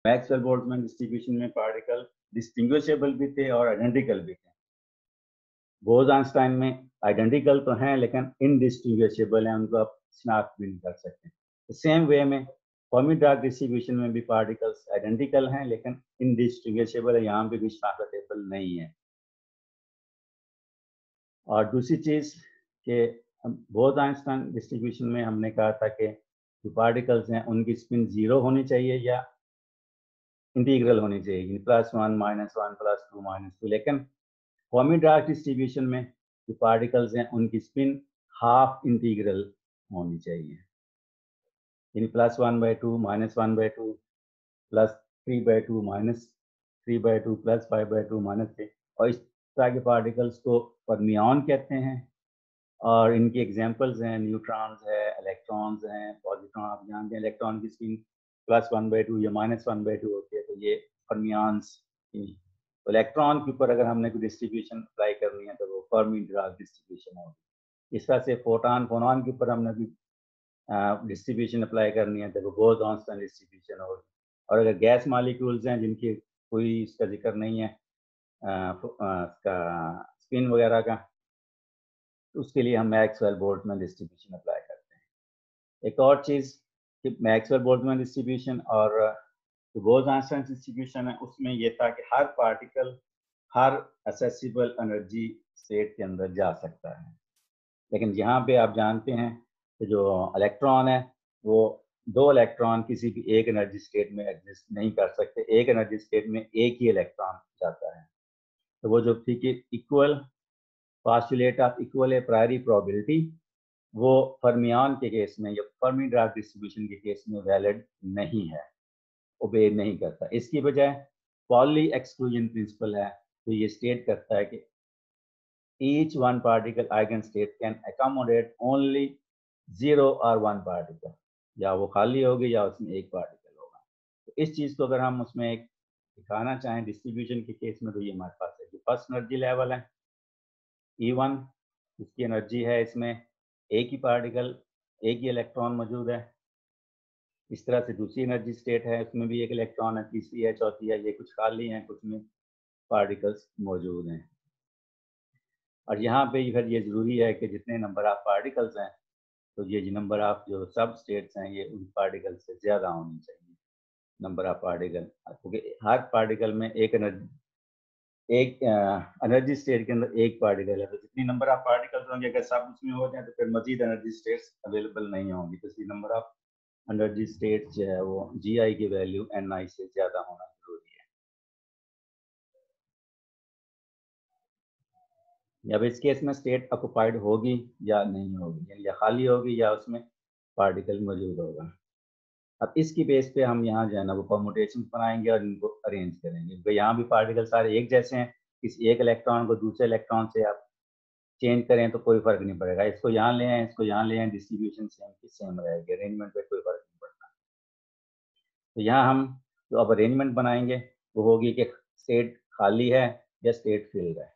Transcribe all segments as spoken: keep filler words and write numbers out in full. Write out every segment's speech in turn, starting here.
Maxwell Boltzmann distribution में particle distinguishable भी थे और आइडेंटिकल भी थे। बोस-आइंस्टाइन में आइडेंटिकल तो हैं लेकिन इनडिस्टिंग्विशेबल हैं, उनको आप शनाख्त भी नहीं कर सकते। तो सेम वे में फर्मी डार्क डिस्ट्रीब्यूशन में भी पार्टिकल्स आइडेंटिकल हैं लेकिन इनडिस्टिंग्विशेबल है, यहाँ पे भी शनाख्तेबल नहीं है। और दूसरी चीज़ कि बोस-आइंस्टाइन डिस्ट्रीब्यूशन में हमने कहा था कि जो पार्टिकल्स हैं उनकी स्पिन जीरो होनी चाहिए या इंटीग्रल होनी चाहिए, plus one minus one plus two minus two, लेकिन फर्मी डार्क डिस्ट्रीब्यूशन में जो पार्टिकल्स हैं उनकी स्पिन हाफ इंटीग्रल होनी चाहिए, यानी plus one by two minus one by two plus three by two minus three by two plus five by two minus three, और इस तरह के पार्टिकल्स को फर्मियन कहते हैं। और इनकी एग्जांपल्स हैं न्यूट्रॉन्स है, इलेक्ट्रॉन्स हैं, पॉजिट्रॉन। आप जानते हैं इलेक्ट्रॉन की spin plus one by two या माइनस वन बाई टू होती है, तो ये फर्मियंस। तो इलेक्ट्रॉन के ऊपर अगर हमने कोई डिस्ट्रीब्यूशन अप्लाई करनी है तो वो फर्मी डार्क डिस्ट्रीब्यूशन होगी। इस तरह से फोटॉन फोनॉन के ऊपर हमने भी डिस्ट्रीब्यूशन अप्लाई करनी है तो वो बोस-आइंस्टाइन डिस्ट्रीब्यूशन होगी। और अगर गैस मॉलिक्यूल्स हैं जिनकी कोई इसका जिक्र नहीं है इसका स्पिन वगैरह का, उसके लिए हम मैक्सवेल बोल्ट्जमैन डिस्ट्रीब्यूशन अप्लाई करते हैं। एक और चीज़ कि मैक्सवेल बोल्ट्जमैन डिस्ट्रीब्यूशन और जो बोस-आइंस्टाइन डिस्ट्रीब्यूशन है उसमें यह था कि हर पार्टिकल हर असेसिबल एनर्जी स्टेट के अंदर जा सकता है, लेकिन यहाँ पे आप जानते हैं कि जो इलेक्ट्रॉन है वो दो इलेक्ट्रॉन किसी भी एक एनर्जी स्टेट में एग्जिस्ट नहीं कर सकते, एक एनर्जी स्टेट में एक ही इलेक्ट्रॉन जाता है। तो वो जो थी कि equal postulate of equal priori probability, वो फर्मियन के केस में या फर्मी डार्क डिस्ट्रीब्यूशन के केस में वैलिड नहीं है, ओबे नहीं करता। इसकी बजाय पॉली एक्सक्लूजन प्रिंसिपल है, तो ये स्टेट करता है कि each one particle eigenstate can accommodate only zero or one particle, या वो खाली होगी या उसमें एक पार्टिकल होगा। तो इस चीज़ को अगर हम उसमें एक दिखाना चाहें डिस्ट्रीब्यूशन के केस में, तो ये हमारे पास है कि फर्स्ट एनर्जी लेवल है ई वन, इसकी एनर्जी है इसमें एक ही पार्टिकल एक ही इलेक्ट्रॉन मौजूद है। इस तरह से दूसरी एनर्जी स्टेट है, उसमें भी एक इलेक्ट्रॉन है, तीसरी है, चौथी है, ये कुछ खाली हैं, कुछ में पार्टिकल्स मौजूद हैं। और यहाँ पे फिर ये ज़रूरी है कि जितने नंबर ऑफ पार्टिकल्स हैं तो ये जो नंबर ऑफ जो सब स्टेट्स हैं ये उन पार्टिकल से ज़्यादा होनी चाहिए, नंबर ऑफ पार्टिकल, क्योंकि हर पार्टिकल में एक एनर्जी एक एनर्जी स्टेट के अंदर एक पार्टिकल है, तो जितनी नंबर ऑफ पार्टिकल्स होंगे अगर सब उसमें हो जाए तो फिर मजीद एनर्जी स्टेट्स अवेलेबल नहीं होंगी। तो इसलिए नंबर ऑफ एनर्जी स्टेट्स जो है वो जी आई की वैल्यू एन आई से ज़्यादा होना जरूरी है। अब इस केस में स्टेट ऑक्युपाइड होगी या नहीं होगी, यानी या खाली होगी या उसमें पार्टिकल मौजूद होगा। अब इसकी बेस पे हम यहाँ जो है ना वो परमुटेशन बनाएंगे और इनको अरेंज करेंगे, क्योंकि यहाँ भी पार्टिकल सारे एक जैसे हैं, किसी एक इलेक्ट्रॉन को दूसरे इलेक्ट्रॉन से आप चेंज करें तो कोई फर्क नहीं पड़ेगा, इसको यहाँ ले आए इसको यहाँ ले आए डिस्ट्रीब्यूशन सेम की सेम रहेगी, अरेंजमेंट पे कोई फर्क नहीं पड़ता। तो यहाँ हम जो अब अरेंजमेंट बनाएंगे वो होगी कि स्टेट खाली है या स्टेट फिल्ड है।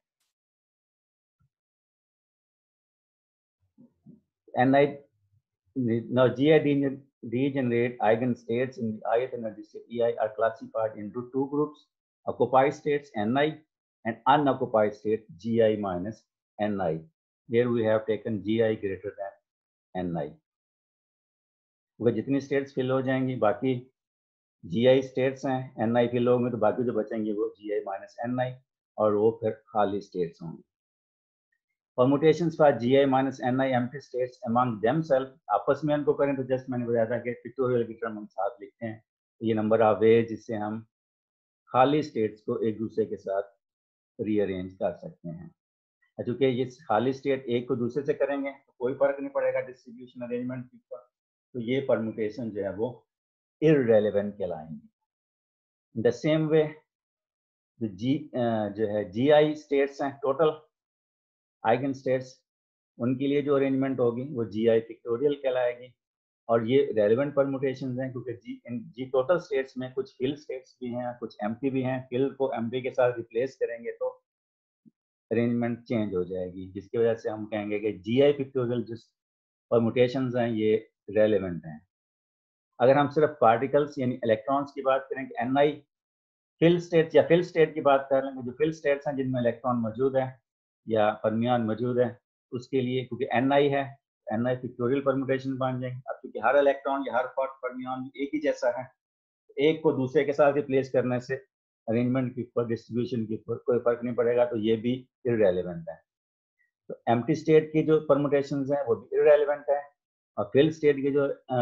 N I now G I degenerate eigenstates in the ith energy state E I are classified into two groups: occupied states N I and unoccupied state G I minus N I. Here we have taken G I greater than N I. वो जितनी states fill हो जाएंगी, बाकी G I states हैं, N I fill होंगे तो बाकी जो बचेंगे वो G I minus N I, और वो फिर खाली स्टेट्स होंगी। Permutations for G I minus N I empty states among themselves, आपस में इनको करें तो जस्ट मैंने बताया था कि पिक्टोरियल की टर्म हम साथ लिखते हैं, ये नंबर ऑफ वेज जिससे हम खाली स्टेट्स को एक दूसरे के साथ रीअरेंज कर सकते हैं। क्योंकि ये खाली स्टेट एक को दूसरे से करेंगे तो कोई फर्क नहीं पड़ेगा डिस्ट्रीब्यूशन अरेंजमेंट पर, तो ये परमुटेशन जो है वो इररेलेवेंट कहलाएंगे। द सेम वे जी जो है जी आई स्टेट्स हैं टोटल आइगन स्टेट्स, उनके लिए जो अरेंजमेंट होगी वो जी आई पिक्टोरियल कहलाएगी, और ये रेलेवेंट परमुटेशंस हैं क्योंकि जी इन जी टोटल स्टेट्स में कुछ फिल स्टेट्स भी हैं कुछ एम्प्टी भी हैं। फिल को एम्प्टी के साथ रिप्लेस करेंगे तो अरेंजमेंट चेंज हो जाएगी, जिसकी वजह से हम कहेंगे कि जी आई पिक्टोरियल जिस परमुटेशंस हैं ये रेलेवेंट हैं। अगर हम सिर्फ पार्टिकल्स यानी इलेक्ट्रॉन्स की बात करें कि एन आई फिल स्टेट या फिल स्टेट की बात कर लेंगे, जो फिल स्टेट्स हैं जिनमें इलेक्ट्रॉन मौजूद है या फर्मियन मौजूद है, उसके लिए क्योंकि एन आई है, एन आई पिक्टोरियल परम्यूटेशन बन जाएंगे। अब क्योंकि हर इलेक्ट्रॉन या हर फर्मियन एक ही जैसा है, एक को दूसरे के साथ रिप्लेस करने से अरेंजमेंट के ऊपर, डिस्ट्रीब्यूशन के ऊपर कोई फर्क नहीं पड़ेगा, तो ये भी इररेलेवेंट है। तो एम्प्टी स्टेट की जो परम्यूटेशंस हैं वो भी इररेलेवेंट है, और फिल स्टेट के जो आ,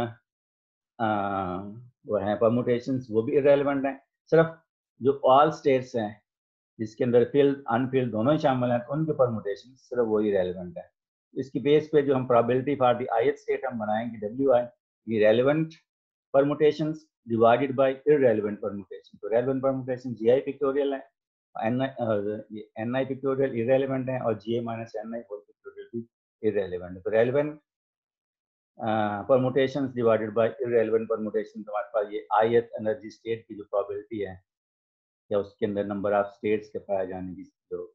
आ, वो हैं परम्यूटेशंस वो भी इररेलेवेंट हैं। सिर्फ जो ऑल स्टेट्स हैं जिसके अंदर फिल्ड अनफिल्ड दोनों ही शामिल हैं, तो उनके परम्यूटेशन सिर्फ वही रेलिवेंट है। इसकी बेस पे जो हम probability for the ith state हम बनाएंगे डब्ल्यू आई, ये relevant permutations divided by irrelevant permutation. तो relevant permutation G I pictorial है, N I N I pictorial irrelevant है, और G I minus N I whole pictorial भी irrelevant है। तो relevant permutations divided by irrelevant permutation, हमारे पास ये ith एनर्जी स्टेट की जो प्रोबेबिलिटी है या उसके अंदर नंबर ऑफ स्टेट्स के पाए जाने की जो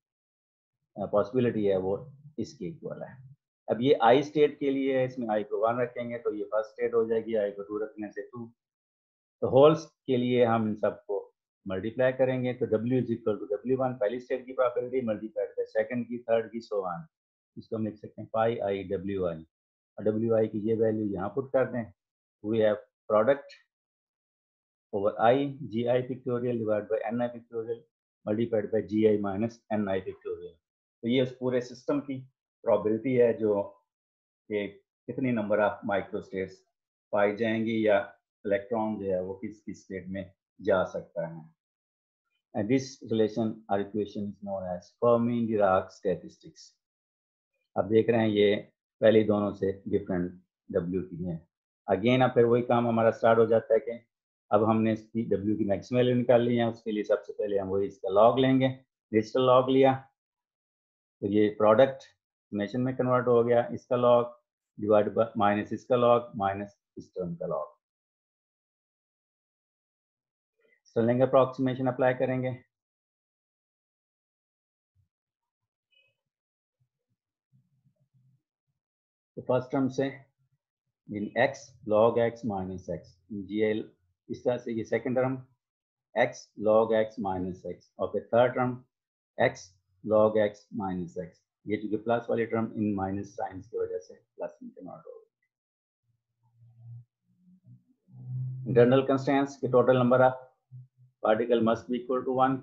पॉसिबिलिटी है वो इसके इक्वल है। अब ये आई स्टेट के लिए है, इसमें आई को वन रखेंगे तो ये फर्स्ट स्टेट हो जाएगी, आई को टू रखने से टू। तो होल्स के लिए हम इन सबको मल्टीप्लाई करेंगे, तो W is equal to W one पहली स्टेट की प्रोबेबिलिटी मल्टीप्लाइड बाय सेकंड की, थर्ड की, सो ऑन। इसको हम लिख सकते हैं पाई आई डब्ल्यू आई, और डब्ल्यू आई की ये वैल्यू यहाँ पुट कर दें। We have product over I G I pictorial divided by N I pictorial multiplied by G I minus N I pictorial। तो ये उस पूरे सिस्टम की प्रोबेबिलिटी है जो कि कितनी नंबर ऑफ माइक्रोस्टेट्स पाई जाएंगी या इलेक्ट्रॉन जो है वो किस किस स्टेट में जा सकता है। And this relation or equation is known as Fermi-Dirac statistics। अब देख रहे हैं ये पहले दोनों से डिफरेंट W की है। अगेन अब फिर वही काम हमारा स्टार्ट हो जाता है कि अब हमने इसकी W की मैक्सिमम वैल्यू निकाल ली है, उसके लिए सबसे पहले हम वही इसका लॉग लेंगे। डिजिटल लॉग लिया तो ये प्रोडक्ट समेशन में कन्वर्ट हो गया, इसका लॉग डिवाइड बाय माइनस इसका लॉग माइनस इस टर्म का लॉग। स्टर्लिंग अप्रॉक्सीमेशन अप्लाई करेंगे। तो फर्स्ट टर्म से इन x log x minus x G L, इस तरह से ये second term x log x minus x, और फिर third term x log x minus x। ये जो प्लस वाली टर्म इन माइनस साइन की वजह से प्लस में कन्वर्ट हो गई। इंटरनल कंस्ट्रेंट्स के total number of particle must be equal to one.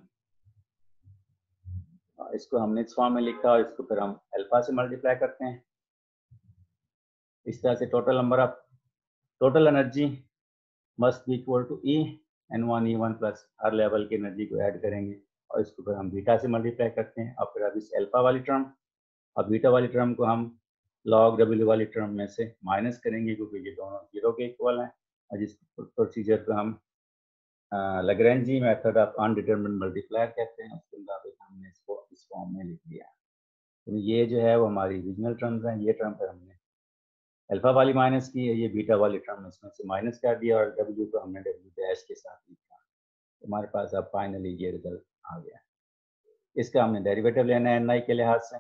इसको हमने इस फॉर्म में लिखा और इसको फिर हम अल्फा से मल्टीप्लाई करते हैं। इस तरह से total number of total energy must be equal to E N one E one plus हर लेवल की एनर्जी को ऐड करेंगे और इसको फिर हम बीटा से मल्टीप्लाई करते हैं। और फिर अब इस अल्फा वाली टर्म और बीटा वाली टर्म को हम लॉग डब्ल्यू वाली टर्म में से माइनस करेंगे क्योंकि ये दोनों जीरो के इक्वल हैं। और जिस प्रोसीजर को हम Lagrange method of undetermined multiplier कहते हैं, उसके मुताबिक हमने इसको इस फॉर्म में लिख दिया। तो ये जो है वो हमारी रीजनल टर्म्स हैं। ये टर्म पर हमने अल्फा वाली माइनस की है, ये बीटा वाली टर्म इसमें से माइनस कर दिया और डब्ल्यू को हमने डब्ल्यू डैश के साथ लिखा। तो हमारे पास अब फाइनली ये रिजल्ट आ गया। इसका हमने डेरिवेटिव लेना है एन आई के लिहाज से।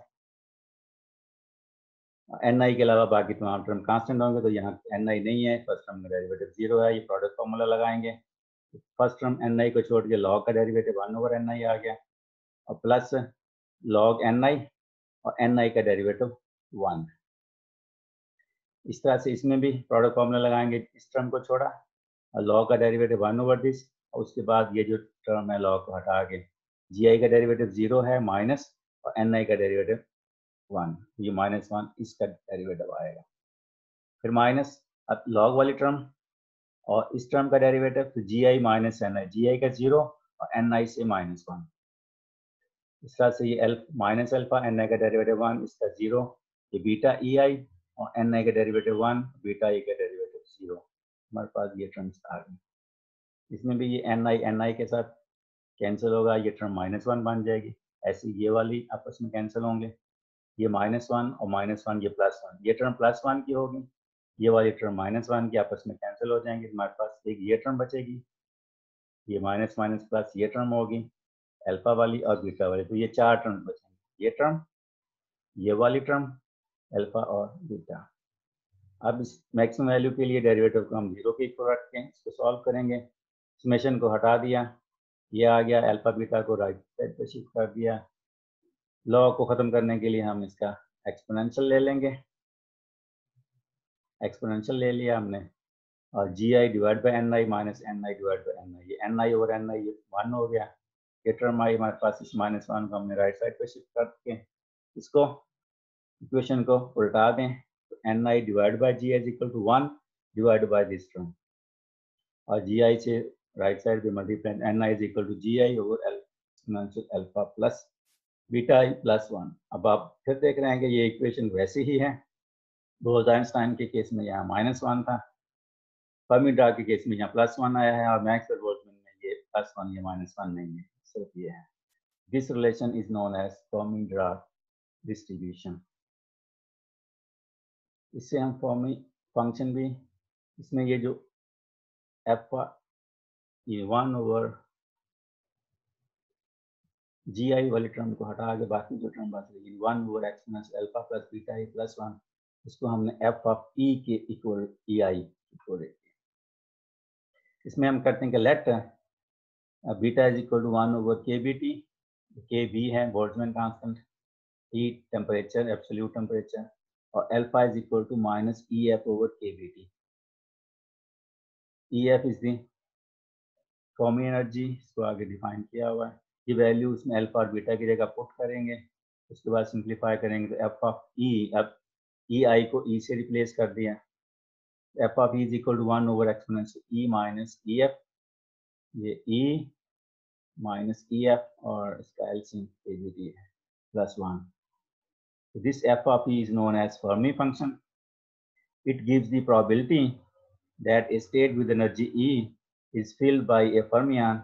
एन आई के अलावा बाकी तमाम टर्म कांस्टेंट होंगे, तो यहाँ एन आई नहीं है, फर्स्ट टर्म का डेरिवेटिव जीरो है। ये प्रोडक्ट फॉर्मूला लगाएंगे, फर्स्ट टर्म एन आई को छोड़ के लॉग का derivative one over N I आ गया और प्लस लॉग एन आई और एन आई का डेरिवेटिव वन। इस तरह से इसमें भी प्रोडक्ट फॉर्मूला लगाएंगे, इस टर्म को छोड़ा और लॉग का डेरिवेटिव वन ओवर दिस, और उसके बाद ये जो टर्म है लॉग को हटा के जी आई का डेरिवेटिव जीरो है माइनस और एन आई का डेरिवेटिव वन, ये माइनस वन इसका डेरिवेटिव आएगा। फिर माइनस अब लॉग वाली टर्म और इस टर्म का डेरिवेटिव, तो जी I minus N I, ji I का जीरो और एन आई से माइनस वन। इस तरह से ये L minus alpha N I का डेरिवेटिव वन, इसका जीरो, ये बीटा ई आई और एन आई का डेरिवेटिव वन, बीटा ई का डेरिवेटिव जीरो। हमारे पास ये टर्म्स आ गई। इसमें भी ये एन आई एन आई के साथ कैंसिल होगा, ये टर्म माइनस वन बन जाएगी। ऐसे ये वाली आपस में कैंसिल होंगे, ये माइनस वन और माइनस वन, ये प्लस वन, ये टर्म प्लस वन की होगी, ये वाली टर्म माइनस वन की आपस में कैंसिल हो जाएंगे। हमारे पास एक ये टर्म बचेगी, ये माइनस माइनस प्लस ये टर्म होगी अल्फा वाली और बीटा वाली। तो ये चार टर्म बचेंगे, ये टर्म, ये वाली टर्म, अल्फा और बीटा। अब इस मैक्सिमम वैल्यू के लिए डेरिवेटिव को हम जीरो के इक्वल रख के इसको सॉल्व करेंगे। समेशन को हटा दिया, ये आ गया, अल्फा बीटा को राइट साइड पे शिफ्ट कर दिया। लॉ को ख़त्म करने के लिए हम इसका एक्सपोनेंशियल ले लेंगे, एक्सपोनेंशियल ले लिया हमने, और G I divide by N I minus N I divide by N I, ये N I over N I one हो गया। ये टर्म आई हमारे पास इस माइनस वन को हमने राइट साइड पे शिफ्ट करके इसको इक्वेशन को उल्टा दें, तो N I divide by G I is equal to one divide by this term, और जी आई से राइट साइड पे multiply, N I is equal to G I over L exponential alpha plus beta I plus one. अब आप फिर देख रहे हैं कि ये इक्वेशन वैसी ही है। बोल्स-आइंस्टाइन के केस में यहाँ माइनस वन था, फर्मी-डिराक के केस में यहाँ प्लस वन आया है, और मैक्सवेल-बोल्ट्जमैन में ये प्लस वन या माइनस वन नहीं है, सिर्फ ये है। This relation is known as Fermi Dirac distribution. इससे हम फर्मी फंक्शन भी, इसमें ये जो एफ ये वन ओवर जी आई वाली टर्म को हटा के बाकी जो टर्म बच रही है one over exponential alpha plus beta I plus one, इसको हमने एफ ऑफ ई के इक्वल ई आई इक्वल, इसमें हम करते हैं कि let beta is equal to one over K B T, K B है Boltzmann constant, E temperature absolute temperature, और alpha is equal to minus E F over K B T. E F is the Fermi energy, इसको आगे define किया हुआ है। ये value उसमें alpha और बीटा की जगह पुट करेंगे, उसके बाद सिंप्लीफाई करेंगे तो एफ ऑफ ई, अब ई आई को ई से रिप्लेस कर दिया, F of E is equal to one over exponential E minus E F, ये ई माइनस ई एफ और इसका एलसीएम के बी टी है plus one. This f of e is known as Fermi function. It gives the probability that a state with energy E is filled by a fermion.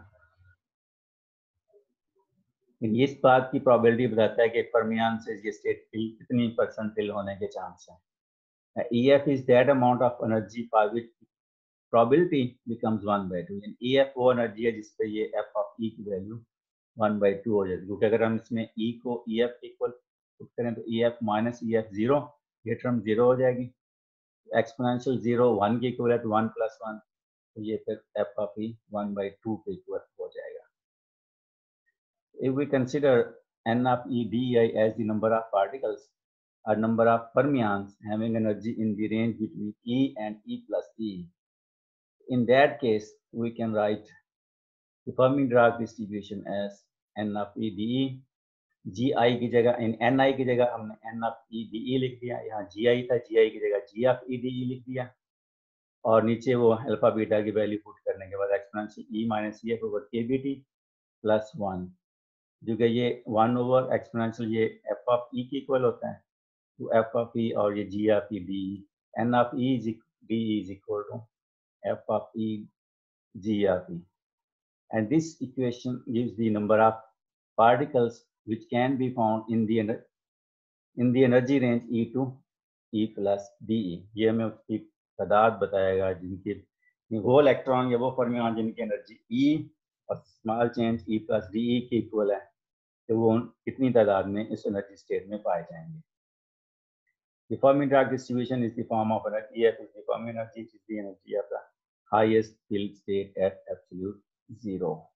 इस बात की probability बताता है कि fermion से ये state fill कितनी परसेंट fill होने के चांस है। E F is that amount of energy for which probability becomes one by two. E F वो energy है जिस पे ये f of E की value one by two हो जाती है, क्योंकि अगर हम इसमें E को E F इक्वल करें तो E F minus E F zero, ये टर्म जीरो हो जाएगी, एक्सपोनेंशियल जीरो वन के इक्वल है तो वन प्लस वन, तो ये फिर F of E one by two के इक्वल हो जाएगा। If we consider N of E D I as the number of particles और number of fermions having energy in the range between E and E plus E, in that case we can write the Fermi-Dirac distribution as n of E d E। G I की जगह N I की जगह हमने N of E D E लिख दिया, यहाँ जी आई था, जी I की जगह जी ऑफ ई डी ई लिख दिया, और नीचे वो अल्फा बीटा की वैल्यू पुट करने के बाद exponential E minus E F over K B T plus one, जो कि ये वन ओवर एक्सपोनेंशियल ये एफ ऑफ ई के इक्वल होता है, तो एफ ऑफ ई और ये G of E D E, N of E D is equal to F of E G of E, and this equation gives the number of particles which can be found in the in the energy range E to E plus D E। ये हमें उसकी तादाद बताएगा जिनकी वो electron या वो fermion जिनकी एनर्जी E और small change E plus D E के इक्वल है, तो वो कितनी तादाद में इस एनर्जी स्टेट में पाए जाएंगे। The Fermi-Dirac distribution is the form of energy. E F is the Fermi energy, which is the energy of the highest filled state at absolute zero.